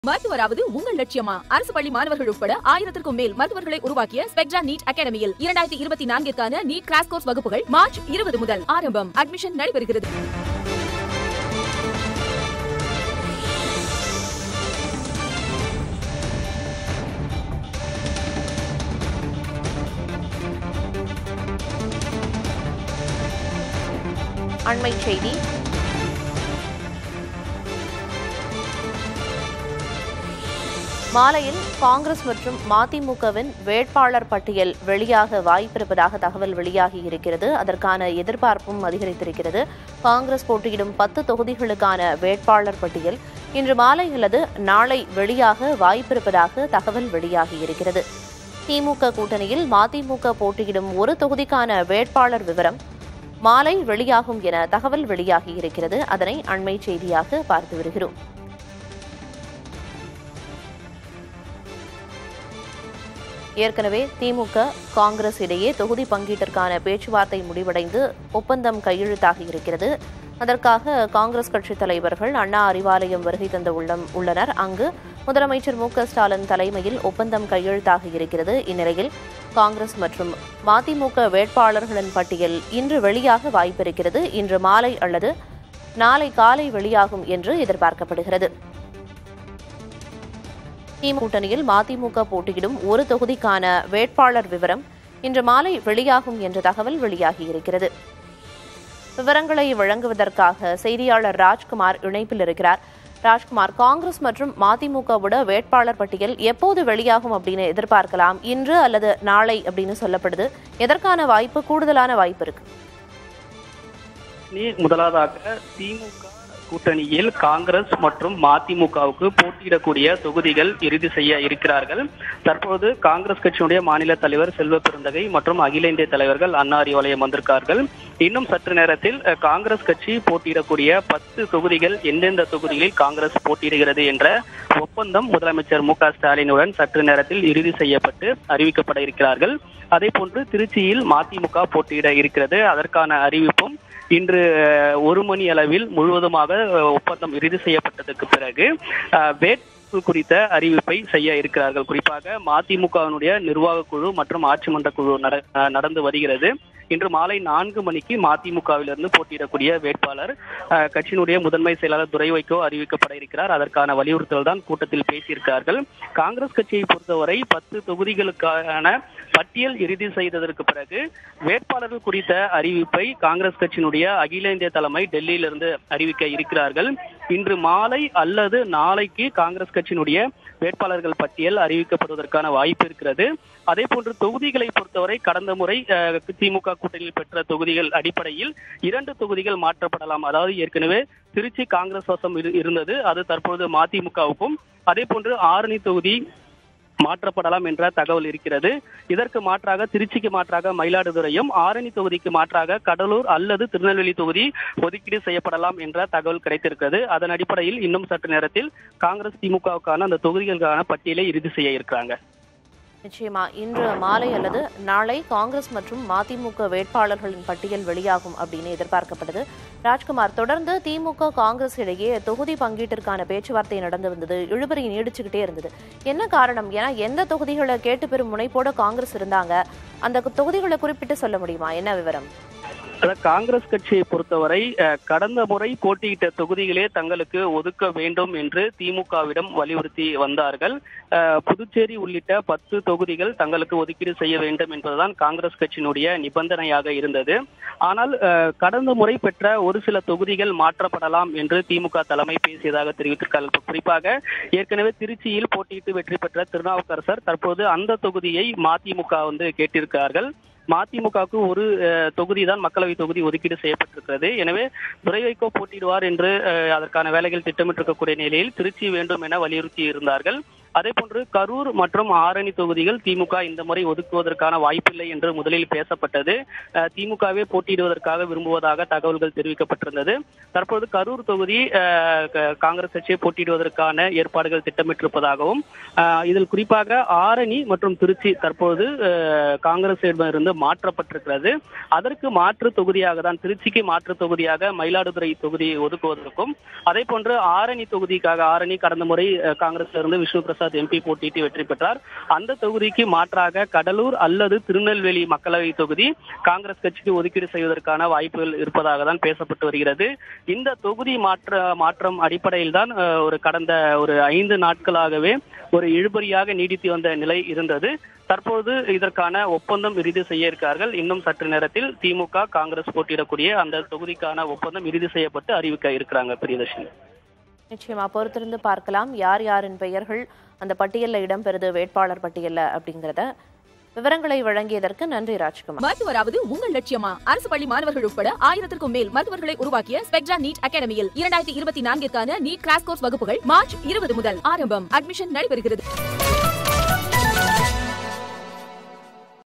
மருத்துவராவது உங்கள் லட்சியமா? அரசு பள்ளி மாணவர்கள் உட்பட 1000க்கும் மேல் மருத்துவர்களை உருவாக்கிய ஸ்பெக்ட்ரா நீட் அகாடமியில் 2024க்கான நீட் கிராஷ் கோர்ஸ் வகுப்புகள் மார்ச் 20 முதல் ஆரம்பம். அட்மிஷன் நடைபெறுகிறது. அண்மை செய்தி. மாலையில் காங்கிரஸ் மற்றும் மதிமுகவின் வேட்பாளர் பட்டியல் வெளியாக வாய்ப்பிருப்பதாக தகவல் வெளியாகி இருக்கிறது. அதற்கான எதிர்பார்ப்பும் அதிகரித்திருக்கிறது. காங்கிரஸ் போட்டியிடும் 10 தொகுதிகளுக்கான வேட்பாளர் பட்டியல் இன்று மாலை அல்லது நாளை வெளியாக வாய்ப்பிருப்பதாக தகவல் வெளியாகி இருக்கிறது. திமுக கூட்டணியில் மதிமுக போட்டியிடும் ஒரு தொகுதிக்கான வேட்பாளர் விவரம் மாலை வெளியாகும் என தகவல் வெளியாகி இருக்கிறது. அதனை அண்மை செய்தியாக பார்த்து வருகிறோம். ஏற்கனவே திமுக காங்கிரஸ் இடையே தொகுதி பங்கீட்டிற்கான பேச்சுவார்த்தை முடிவடைந்து ஒப்பந்தம் கையெழுத்தாகி இருக்கிறது. அதற்காக காங்கிரஸ் கட்சித் தலைவர்கள் அண்ணா அறிவாலயம் வருகை தந்து உள்ளனர். அங்கு முதலமைச்சர் மு.க.ஸ்டாலின் தலைமையில் ஒப்பந்தம் கையெழுத்தாகி இருக்கிறது. இந்நிலையில் காங்கிரஸ் மற்றும் மதிமுக வேட்பாளர்களின் பட்டியல் இன்று வெளியாக வாய்ப்பிருக்கிறது. இன்று மாலை அல்லது நாளை காலை வெளியாகும் என்று எதிர்பார்க்கப்படுகிறது. திமுக கூட்டணியில் மதிமுக போட்டியிடும் ஒரு தொகுதிக்கான வேட்பாளர் விவரம் இன்று மாலை வெளியாகும் என்ற தகவல் வெளியாகியிருக்கிறது. விவரங்களை வழங்குவதற்காக செய்தியாளர் ராஜ்குமார் இணைப்பில் இருக்கிறார். ராஜ்குமார், காங்கிரஸ் மற்றும் மதிமுகவோட வேட்பாளர் பட்டியல் எப்போது வெளியாகும் அப்படின்னு எதிர்பார்க்கலாம்? இன்று அல்லது நாளை அப்படின்னு சொல்லப்படுது. எதற்கான வாய்ப்பு, கூடுதலான வாய்ப்பு இருக்கு? முதலாவதாக திமுக கூட்டணியில் காங்கிரஸ் மற்றும் மதிமுகவுக்கு போட்டியிடக்கூடிய தொகுதிகள் இறுதி செய்ய இருக்கிறார்கள். தற்போது காங்கிரஸ் கட்சியினுடைய மாநில தலைவர் செல்வ பெருந்தகை மற்றும் அகில இந்திய தலைவர்கள் அண்ணா அறிவாலயம் வந்திருக்கார்கள். இன்னும் சற்று நேரத்தில் காங்கிரஸ் கட்சி போட்டியிடக்கூடிய 10 தொகுதிகள் எந்தெந்த தொகுதிகளில் காங்கிரஸ் போட்டியிடுகிறது என்ற ஒப்பந்தம் முதலமைச்சர் மு.க.ஸ்டாலினுடன் சற்று நேரத்தில் இறுதி செய்யப்பட்டு அறிவிக்கப்பட இருக்கிறார்கள். அதே போன்று திருச்சியில் மதிமுக போட்டியிட இருக்கிறது. அதற்கான அறிவிப்பும் இன்று 1 மணி அளவில் முழுவதுமாக ஒப்பந்தம் இறுதி செய்யப்பட்டதற்கு பிறகு வேட்பு குறித்த அறிவிப்பை செய்ய இருக்கிறார்கள். குறிப்பாக மதிமுகவினுடைய நிர்வாக குழு மற்றும் ஆட்சி மன்ற குழு நடந்து வருகிறது. இன்று மாலை 4 மணிக்கு மதிமுகவிலிருந்து போட்டியிடக்கூடிய வேட்பாளர் கட்சியினுடைய முதன்மை செயலாளர் துரை வைகோ அறிவிக்கப்பட இருக்கிறார். அதற்கான வலியுறுத்தல் தான் கூட்டத்தில் பேசியிருக்கிறார்கள். காங்கிரஸ் கட்சியை பொறுத்தவரை 10 தொகுதிகளுக்கான பட்டியல் இறுதி செய்ததற்கு பிறகு வேட்பாளர்கள் குறித்த அறிவிப்பை காங்கிரஸ் கட்சியினுடைய அகில இந்திய தலைமை டெல்லியிலிருந்து அறிவிக்க இருக்கிறார்கள். இன்று மாலை அல்லது நாளைக்கு காங்கிரஸ் கட்சியினுடைய வேட்பாளர்கள் பட்டியல் அறிவிக்கப்படுவதற்கான வாய்ப்பு இருக்கிறது. அதே போன்று தொகுதிகளை பொறுத்தவரை கடந்த முறை திமுக கூட்டணியில் பெற்ற தொகுதிகள் அடிப்படையில் 2 தொகுதிகள் மாற்றப்படலாம். அதாவது ஏற்கனவே திருச்சி காங்கிரஸ் வசம் இருந்தது, அது தற்பொழுது மதிமுகவுக்கும், அதே போன்று ஆரணி தொகுதி மாற்றப்படலாம் என்ற தகவல் இருக்கிறது. இதற்கு மாற்றாக திருச்சிக்கு மாற்றாக மயிலாடுதுறையும், ஆரணி தொகுதிக்கு மாற்றாக கடலூர் அல்லது திருநெல்வேலி தொகுதி ஒதுக்கீடு செய்யப்படலாம் என்ற தகவல் கிடைத்திருக்கிறது. அதன் அடிப்படையில் இன்னும் சற்று நேரத்தில் காங்கிரஸ் திமுகவுக்கான அந்த தொகுதிகளுக்கான பட்டியலை இறுதி செய்ய இருக்கிறாங்க. நிச்சயமா இன்று மாலை அல்லது நாளை காங்கிரஸ் மற்றும் மதிமுக வேட்பாளர்களின் பட்டியல் வெளியாகும் அப்படின்னு எதிர்பார்க்கப்பட்டது. ராஜ்குமார், தொடர்ந்து திமுக காங்கிரஸ் இடையே தொகுதி பங்கீட்டிற்கான பேச்சுவார்த்தை நடந்து வந்தது. இழுபறி நீடிச்சுக்கிட்டே இருந்தது. என்ன காரணம்? ஏன்னா எந்த தொகுதிகளை கேட்டு பெறும் முனைப்போட காங்கிரஸ் இருந்தாங்க, அந்த தொகுதிகளை குறிப்பிட்டு சொல்ல முடியுமா? என்ன விவரம்? காங்கிரஸ் கட்சியை பொறுத்தவரை கடந்த முறை போட்டியிட்ட தொகுதிகளே தங்களுக்கு ஒதுக்க வேண்டும் என்று திமுகவிடம் வலியுறுத்தி வந்தார்கள். புதுச்சேரி உள்ளிட்ட 10 தொகுதிகள் தங்களுக்கு ஒதுக்கீடு செய்ய வேண்டும் என்பதுதான் காங்கிரஸ் கட்சியினுடைய நிபந்தனையாக இருந்தது. ஆனால் கடந்த முறை பெற்ற ஒரு சில தொகுதிகள் மாற்றப்படலாம் என்று திமுக தலைமை பேசியதாக தெரிவித்திருக்கிறார்கள். குறிப்பாக ஏற்கனவே திருச்சியில் போட்டியிட்டு வெற்றி பெற்ற திருநாவுக்கரசர் தற்போது அந்த தொகுதியை மதிமுக கேட்டிருக்கிறார்கள். மதிமுகவுக்கு ஒரு தொகுதி தான் மக்களவை தொகுதி ஒதுக்கீடு செய்யப்பட்டிருக்கிறது. எனவே துரை வைகோ போட்டியிடுவார் என்று அதற்கான வேலைகள் திட்டமிட்டிருக்கக்கூடிய நிலையில் திருச்சி வேண்டும் என வலியுறுத்தி இருந்தார்கள். அதேபோன்று கரூர் மற்றும் ஆரணி தொகுதிகள் திமுக இந்த முறை ஒதுக்குவதற்கான வாய்ப்பில்லை என்று முதலில் பேசப்பட்டது. திமுகவே போட்டியிடுவதற்காக விரும்புவதாக தகவல்கள் தெரிவிக்கப்பட்டிருந்தது. தற்போது கரூர் தொகுதி காங்கிரஸ் கட்சியை போட்டியிடுவதற்கான ஏற்பாடுகள் திட்டமிட்டிருப்பதாகவும் இதில் குறிப்பாக ஆரணி மற்றும் திருச்சி தற்போது காங்கிரஸிடமிருந்து மாற்றப்பட்டிருக்கிறது. அதற்கு மாற்று தொகுதியாக தான் திருச்சிக்கு மாற்று தொகுதியாக மயிலாடுதுறை தொகுதியை ஒதுக்குவதற்கும் அதே போன்று ஆரணி தொகுதிக்காக ஆரணி கடந்த முறை காங்கிரஸிலிருந்து விஷ்ணு பிரசாத் எம்பி போட்டியிட்டு வெற்றி பெற்றார். அந்த தொகுதிக்கு மாற்றாக கடலூர் அல்லது திருநெல்வேலி மக்களவை தொகுதி காங்கிரஸ் கட்சிக்கு ஒதுக்கீடு செய்வதற்கான வாய்ப்புகள் இருப்பதாக தான் பேசப்பட்டு வருகிறது. இந்த தொகுதி மாற்றம் அடிப்படையில் தான் கடந்த 5 நாட்களாகவே ஒரு இழுபறியாக நீடித்து வந்த நிலை இருந்தது. தற்போது இதற்கான ஒப்பந்தம் இறுதி செய்ய இருக்கிறார்கள். இன்னும் சற்று நேரத்தில் திமுக காங்கிரஸ் போட்டியிடக்கூடிய அந்த தொகுதிக்கான ஒப்பந்தம் இறுதி செய்யப்பட்டு அறிவிக்க இருக்கிறாங்க. பிரியதர்ஷினி, நிச்சயமா பொறுத்திருந்து பார்க்கலாம் யார் யாரின் பெயர்கள் அந்த பட்டியலில் இடம்பெறுது, வேட்பாளர் பட்டியலில் அப்படிங்கிறத. விவரங்களை வழங்கியதற்கு நன்றி ராஜ்குமார். மருத்துவராவது உங்கள் லட்சியமா? அரசு பள்ளி மாணவர்கள் உட்பட 1000க்கும் மேல் மருத்துவர்களை உருவாக்கிய ஸ்பெக்ட்ரா நீட் அகாடமியில் 2024க்கான நீட் கிராஷ் கோர்ஸ் வகுப்புகள் மார்ச் 20 முதல் ஆரம்பம். அட்மிஷன் நடைபெறுகிறது.